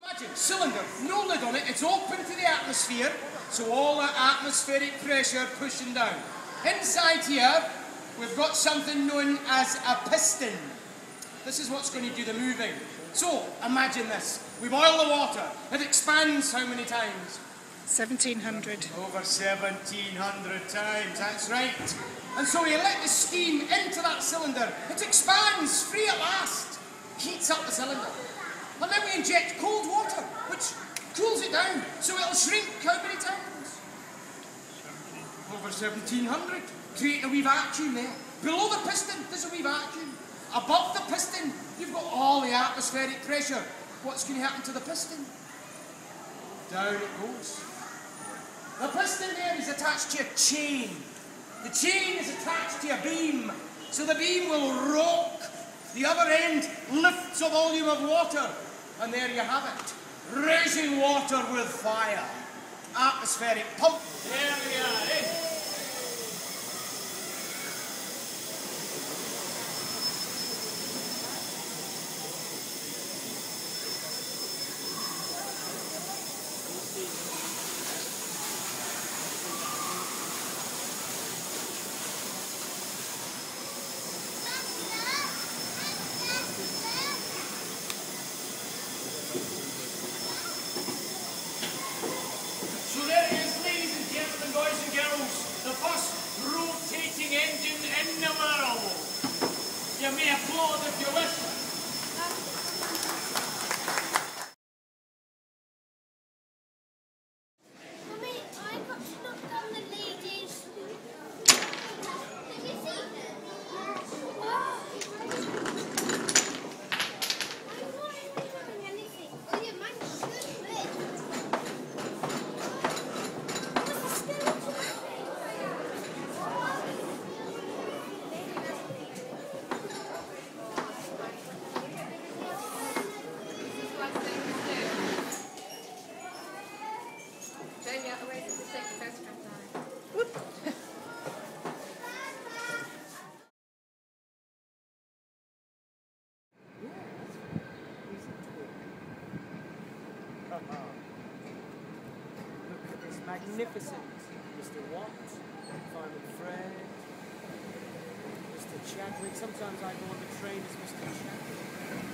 Imagine, cylinder, no lid on it, it's open to the atmosphere, so all that atmospheric pressure pushing down. Inside here, we've got something known as a piston. This is what's going to do the moving. So, imagine this. We boil the water. It expands how many times? 1,700. Over 1,700 times, that's right. And so you let the steam into that cylinder. It expands, free at last. Heats up the cylinder. And then we inject cold water, which cools it down. So it'll shrink how many times? Over 1,700. Creating a wee vacuum there. Below the piston, there's a wee vacuum. Above the piston, you've got all the atmospheric pressure. What's going to happen to the piston? Down it goes. The piston there is attached to a chain. The chain is attached to a beam. So the beam will rock. The other end lifts a volume of water. And there you have it. Raising water with fire. Atmospheric pump. There we are, eh? In the world. You may applaud if you wish. Mummy, I got to knock down the ladies. Let me see them. Wow. I'm not even doing anything. Oh, yeah, mine's good. What's the skeleton? Look at this magnificent Mr. Watt, Simon Fred, Mr. Chadwick. Sometimes I go on the train as Mr. Chadwick.